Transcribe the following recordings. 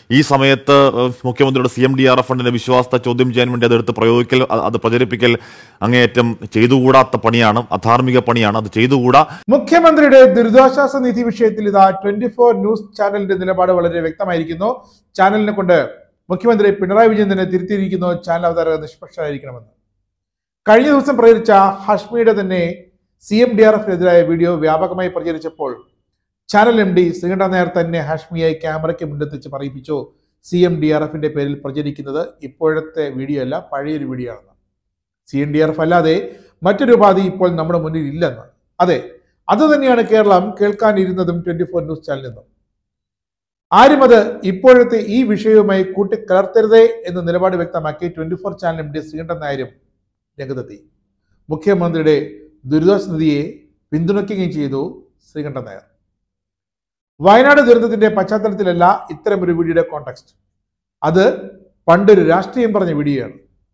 ഈ സമയത്ത് മുഖ്യമന്ത്രിയുടെ CMDRF ഫണ്ടിന്റെ വിശ്വാസത്തെ ചോദ്യം ചെയ്യാൻ വേണ്ടി അതെടുത്ത് പ്രയോഗിക്കൽ, അത് പ്രചരിപ്പിക്കൽ അങ്ങേയറ്റം ചെയ്തുകൂടാത്ത പണിയാണ്, അധാർമിക പണിയാണ്, അത് ചെയ്തുകൂടാ. മുഖ്യമന്ത്രിയുടെ ദുരിതാശ്വാസ നിധി വിഷയത്തിൽ ഇതാ 24 ന്യൂസ് ചാനലിന്റെ നിലപാട് വളരെ വ്യക്തമായിരിക്കുന്നു. ചാനലിനെ കൊണ്ട് മുഖ്യമന്ത്രി പിണറായി വിജയൻ തന്നെ തിരുത്തിയിരിക്കുന്നു ചാനൽ അവതാരകർ നിഷ്പക്ഷരായിരിക്കണമെന്ന്. കഴിഞ്ഞ ദിവസം പ്രചരിച്ച ഹാഷ്മിയുടെ തന്നെ CMDRFിനെതിരായ വീഡിയോ വ്യാപകമായി പ്രചരിച്ചപ്പോൾ ചാനൽ MD ശ്രീകണ്ഠൻ നായർ തന്നെ ഹാഷ്മിയെ ക്യാമറയ്ക്ക് മുന്നിലെത്തിച്ച് പറയിപ്പിച്ചു CMDRFിന്റെ പേരിൽ പ്രചരിക്കുന്നത് ഇപ്പോഴത്തെ വീഡിയോ അല്ല, പഴയൊരു വീഡിയോ ആണെന്ന്. CMDRF അല്ലാതെ മറ്റൊരു ഉപാധി ഇപ്പോൾ നമ്മുടെ മുന്നിൽ ഇല്ലെന്ന്. അതെ, അതുതന്നെയാണ് കേരളം കേൾക്കാനിരുന്നതും 24 ന്യൂസ് ചാനലിൽ നിന്നും. ആരും അത് ഇപ്പോഴത്തെ ഈ വിഷയവുമായി കൂട്ടിക്കലർത്തരുതേ എന്ന നിലപാട് വ്യക്തമാക്കി 24 ചാനൽ MD ശ്രീകണ്ഠൻ നായരും രംഗത്തെത്തി. മുഖ്യമന്ത്രിയുടെ ദുരിതാശ്വാസ നിധിയെ പിന്തുണയ്ക്കുകയും ചെയ്തു ശ്രീകണ്ഠൻ നായർ. വയനാട് ദുരന്തത്തിന്റെ പശ്ചാത്തലത്തിലല്ല ഇത്തരമൊരു വീഡിയോയുടെ കോണ്ടെക്സ്റ്റ്. അത് പണ്ടൊരു രാഷ്ട്രീയം പറഞ്ഞ വീഡിയോയാണ്.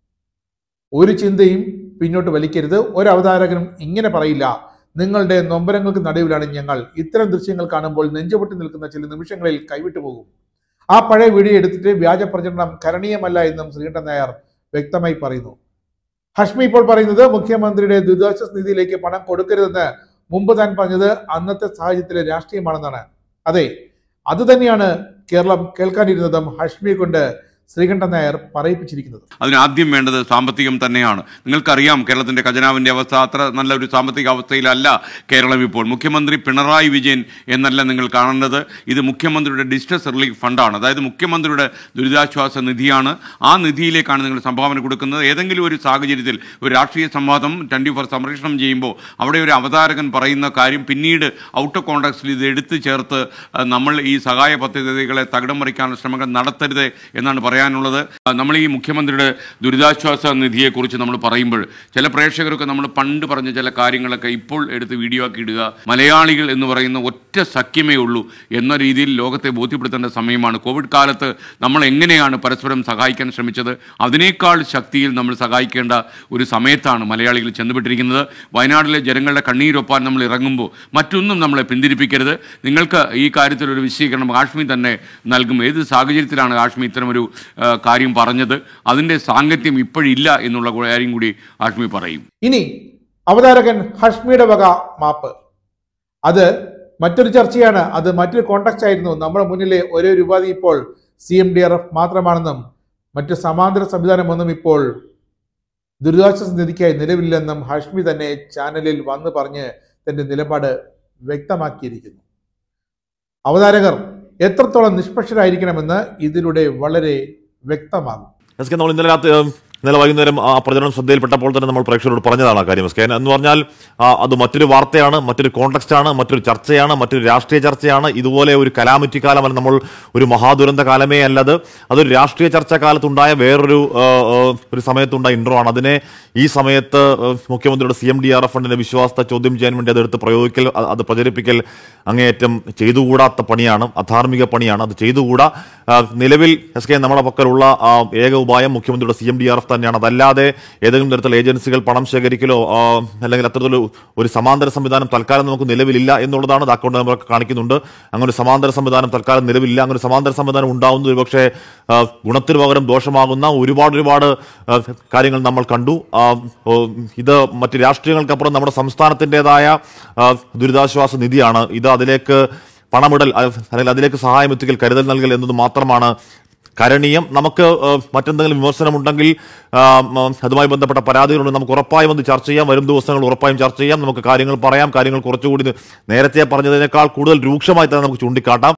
ഒരു ചിന്തയും പിന്നോട്ട് വലിക്കരുത്, ഒരു അവതാരകനും ഇങ്ങനെ പറയില്ല, നിങ്ങളുടെ നൊമ്പരങ്ങൾക്ക് നടുവിലാണ് ഞങ്ങൾ, ഇത്തരം ദൃശ്യങ്ങൾ കാണുമ്പോൾ നെഞ്ചുപൊട്ടി നിൽക്കുന്ന ചില നിമിഷങ്ങളിൽ കൈവിട്ടു പോകും. ആ പഴയ വീഡിയോ എടുത്തിട്ട് വ്യാജ പ്രചരണം കരണീയമല്ല എന്നും ശ്രീകണ്ഠൻ നായർ വ്യക്തമായി പറയുന്നു. ഹാഷ്മി ഇപ്പോൾ പറയുന്നത് മുഖ്യമന്ത്രിയുടെ ദുരിതാശ്വാസ നിധിയിലേക്ക് പണം കൊടുക്കരുതെന്ന് മുമ്പ് താൻ പറഞ്ഞത് അന്നത്തെ സാഹചര്യത്തിലെ രാഷ്ട്രീയമാണെന്നാണ്. അതെ, അതുതന്നെയാണ് കേരളം കേൾക്കാനിരുന്നതും ഹാഷ്മിയെ കൊണ്ട് ശ്രീകണ്ഠൻ നായർ പറയിപ്പിച്ചിരിക്കുന്നത്. അതിനാദ്യം വേണ്ടത് സാമ്പത്തികം തന്നെയാണ്. നിങ്ങൾക്കറിയാം കേരളത്തിന്റെ ഖജനാവിന്റെ അവസ്ഥ അത്ര നല്ലൊരു സാമ്പത്തിക അവസ്ഥയിലല്ല കേരളം ഇപ്പോൾ. മുഖ്യമന്ത്രി പിണറായി വിജയൻ എന്നല്ല നിങ്ങൾ കാണേണ്ടത്, ഇത് മുഖ്യമന്ത്രിയുടെ ഡിസ്ട്രസ് റിലീഫ് ഫണ്ടാണ്. അതായത് മുഖ്യമന്ത്രിയുടെ ദുരിതാശ്വാസ നിധിയാണ്. ആ നിധിയിലേക്കാണ് നിങ്ങൾ സംഭാവന കൊടുക്കുന്നത്. ഏതെങ്കിലും ഒരു സാഹചര്യത്തിൽ ഒരു രാഷ്ട്രീയ സംവാദം 24 സംപ്രേഷണം ചെയ്യുമ്പോൾ അവിടെ ഒരു അവതാരകൻ പറയുന്ന കാര്യം പിന്നീട് ഔട്ട് ഓഫ് കോണ്ടെക്സ്റ്റിൽ ഇത് എടുത്തു ചേർത്ത് നമ്മൾ ഈ സഹായ പദ്ധതികളെ തകിടം മറിക്കാനുള്ള ശ്രമങ്ങൾ നടത്തരുത് എന്നാണ് പറയാനുള്ളത്. നമ്മൾ ഈ മുഖ്യമന്ത്രിയുടെ ദുരിതാശ്വാസ നിധിയെക്കുറിച്ച് നമ്മൾ പറയുമ്പോൾ ചില പ്രേക്ഷകരൊക്കെ നമ്മൾ പണ്ട് പറഞ്ഞ ചില കാര്യങ്ങളൊക്കെ ഇപ്പോൾ എടുത്ത് വീഡിയോ ആക്കി ഇടുക, മലയാളികൾ എന്ന് പറയുന്ന ഒറ്റ സഖ്യമേ ഉള്ളൂ എന്ന രീതിയിൽ ലോകത്തെ ബോധ്യപ്പെടുത്തേണ്ട സമയമാണ്. കോവിഡ് കാലത്ത് നമ്മൾ എങ്ങനെയാണ് പരസ്പരം സഹായിക്കാൻ ശ്രമിച്ചത്, അതിനേക്കാൾ ശക്തിയിൽ നമ്മൾ സഹായിക്കേണ്ട ഒരു സമയത്താണ് മലയാളികൾ ചെന്നുപെട്ടിരിക്കുന്നത്. വയനാട്ടിലെ ജനങ്ങളുടെ കണ്ണീരൊപ്പാൻ നമ്മൾ ഇറങ്ങുമ്പോൾ മറ്റൊന്നും നമ്മളെ പിന്തിരിപ്പിക്കരുത്. നിങ്ങൾക്ക് ഈ കാര്യത്തിൽ ഒരു വിശദീകരണം ഹാഷ്മി തന്നെ നൽകും. ഏത് സാഹചര്യത്തിലാണ് ഹാഷ്മി ഇത്തരമൊരു കാര്യം പറഞ്ഞത്, അതിന്റെ സാങ്കത്യം ഇപ്പോഴില്ല എന്നുള്ള കാര്യം കൂടി ഹാഷ്മി പറയും. ഇനി അവതാരകൻ ഹാഷ്മിയുടെ വക മാപ്പ്, അത് മറ്റൊരു ചർച്ചയാണ്, അത് മറ്റൊരു കോണ്ടെക്സ്റ്റ് ആയിരുന്നു. നമ്മുടെ മുന്നിലെ ഒരേ ഒരു ഉപാധി ഇപ്പോൾ CMDRF മാത്രമാണെന്നും മറ്റു സമാന്തര സംവിധാനമൊന്നും ഇപ്പോൾ ദുരിതാശ്വാസ നിധിക്കായി നിലവില്ലെന്നും ഹാഷ്മി തന്നെ ചാനലിൽ വന്ന് പറഞ്ഞ് തന്റെ നിലപാട് വ്യക്തമാക്കിയിരിക്കുന്നു. അവതാരകർ എത്രത്തോളം നിഷ്പക്ഷരായിരിക്കണമെന്ന് ഇതിലൂടെ വളരെ വ്യക്തമാകും. നമ്മൾ ഇന്നലെ വൈകുന്നേരം ആ പ്രചരണം ശ്രദ്ധയിൽപ്പെട്ടപ്പോൾ തന്നെ നമ്മൾ പ്രേക്ഷകരോട് പറഞ്ഞതാണ് ആ കാര്യം. എന്ന് പറഞ്ഞാൽ അത് മറ്റൊരു വാർത്തയാണ്, മറ്റൊരു കോണ്ടെക്സ്റ്റാണ്, മറ്റൊരു ചർച്ചയാണ്, മറ്റൊരു രാഷ്ട്രീയ ചർച്ചയാണ്. ഇതുപോലെ ഒരു കലാമിറ്റി കാലമല്ല, നമ്മൾ ഒരു മഹാദുരന്ത കാലമേ അല്ലത്. അതൊരു രാഷ്ട്രീയ ചർച്ചാ കാലത്തുണ്ടായ വേറൊരു സമയത്തുണ്ടായ ഇൻട്രോ ആണ്. അതിനെ ഈ സമയത്ത് മുഖ്യമന്ത്രിയുടെ CMDRF ഫണ്ടിന്റെ വിശ്വാസത്തെ ചോദ്യം ചെയ്യാൻ വേണ്ടി അതെടുത്ത് പ്രയോഗിക്കൽ, അത് പ്രചരിപ്പിക്കൽ അങ്ങേയറ്റം ചെയ്തുകൂടാത്ത പണിയാണ്, അധാർമിക പണിയാണ്, അത് ചെയ്തുകൂടാ. നിലവിൽ നമ്മളെ പക്കലുള്ള ഏക ഉപായം മുഖ്യമന്ത്രിയുടെ CMDRF തന്നെയാണ്. അതല്ലാതെ ഏതെങ്കിലും തരത്തിലുള്ള ഏജൻസികൾ പണം ശേഖരിക്കലോ അല്ലെങ്കിൽ അത്തരത്തിലുള്ള ഒരു സമാന്തര സംവിധാനം തൽക്കാലം നമുക്ക് നിലവിലില്ല എന്നുള്ളതാണ്. അത് അക്കൗണ്ട് നമ്പറൊക്കെ കാണിക്കുന്നുണ്ട്. അങ്ങനെ ഒരു സമാന്തര സംവിധാനം തൽക്കാലം നിലവിലില്ല. അങ്ങനെ ഒരു സമാന്തര സംവിധാനം ഉണ്ടാവുന്നത് ഒരുപക്ഷെ ഗുണത്തിന് പകരം ദോഷമാകുന്ന ഒരുപാട് കാര്യങ്ങൾ നമ്മൾ കണ്ടു. ഇത് മറ്റ് രാഷ്ട്രീയങ്ങൾക്കപ്പുറം നമ്മുടെ സംസ്ഥാനത്തിൻ്റെതായ ദുരിതാശ്വാസ നിധിയാണ്. ഇത് അതിലേക്ക് പണമിടൽ അല്ലെങ്കിൽ അതിലേക്ക് സഹായം എത്തിക്കൽ, കരുതൽ നൽകൽ എന്നത് മാത്രമാണ് കരണീയം. നമുക്ക് മറ്റെന്തെങ്കിലും വിമർശനമുണ്ടെങ്കിൽ അതുമായി ബന്ധപ്പെട്ട പരാതികളുണ്ടെങ്കിൽ നമുക്ക് ഉറപ്പായും അത് ചർച്ച ചെയ്യാം. വരും ദിവസങ്ങൾ ഉറപ്പായും ചർച്ച ചെയ്യാം. നമുക്ക് കാര്യങ്ങൾ പറയാം. കാര്യങ്ങൾ കുറച്ചുകൂടി നേരത്തെ പറഞ്ഞതിനേക്കാൾ കൂടുതൽ രൂക്ഷമായി തന്നെ നമുക്ക് ചൂണ്ടിക്കാട്ടാം.